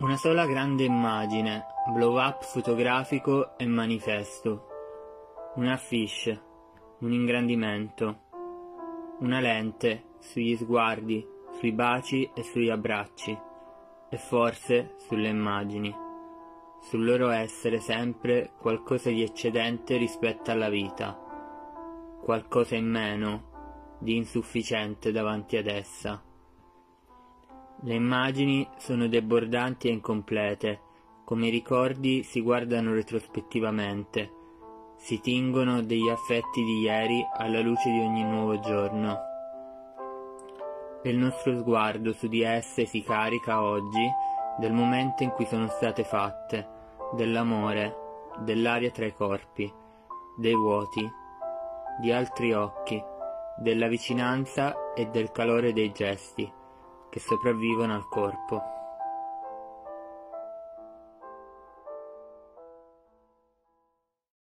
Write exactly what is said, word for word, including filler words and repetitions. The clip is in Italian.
Una sola grande immagine, blow-up fotografico e manifesto. Un affiche, un ingrandimento, una lente sugli sguardi, sui baci e sugli abbracci, e forse sulle immagini, sul loro essere sempre qualcosa di eccedente rispetto alla vita, qualcosa in meno, di insufficiente davanti ad essa. Le immagini sono debordanti e incomplete, come i ricordi si guardano retrospettivamente, si tingono degli affetti di ieri alla luce di ogni nuovo giorno. E il nostro sguardo su di esse si carica oggi del momento in cui sono state fatte, dell'amore, dell'aria tra i corpi, dei vuoti, di altri occhi, della vicinanza e del calore dei gesti che sopravvivono al corpo.